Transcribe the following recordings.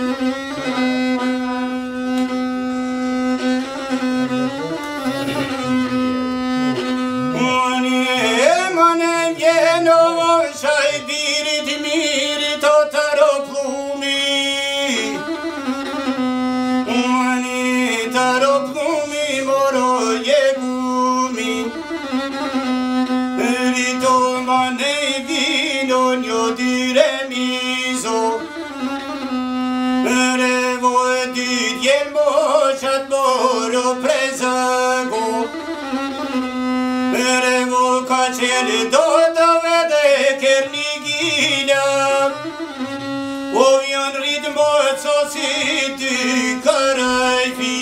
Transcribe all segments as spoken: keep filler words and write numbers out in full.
Cele două dovede chernighina o în ritmo sosit cărai fi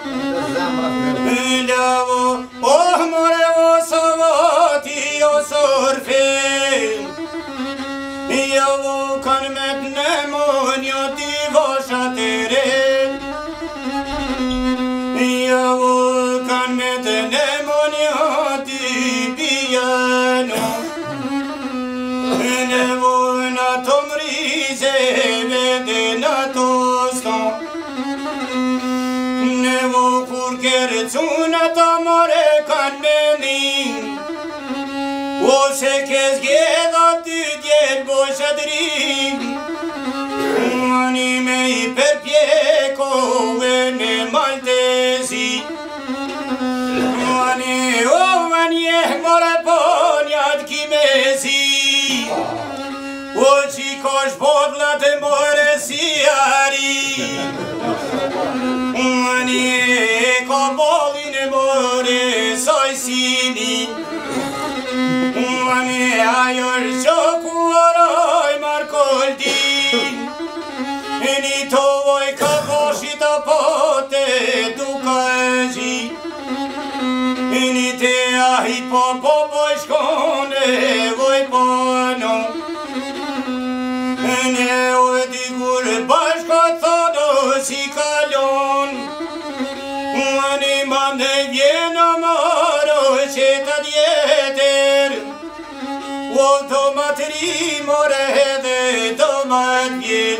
Leavo oh more o savati o sorfe Iavo can met nemonio divo shatere Iavo can met nemonio Una tamare canmenin O se kezgeda tüdjel boşadrin Animei per pieco vene maltesi Ani o manie more poniat kimesi O chicos bodla de more siari Ani Comoline more soi sini Mane aior joku oroi marcoldi Eni to voi caposhi da pote ducaji Eni te ahi popo voi scone voi pono Ene o digur bashka todo si calion Mane vien amaro ceta dieter O tomatri more de tomat vie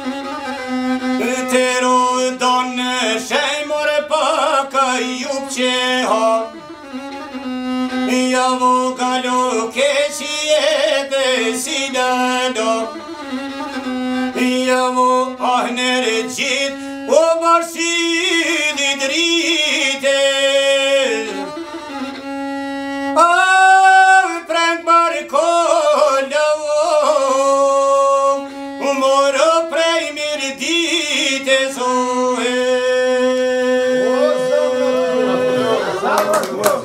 Tero donne shei more paka yupche ha Iavo galo keshi ede sidado Iavo ahner jit o marsi didrite Ah, prank barcola Moro premier dite so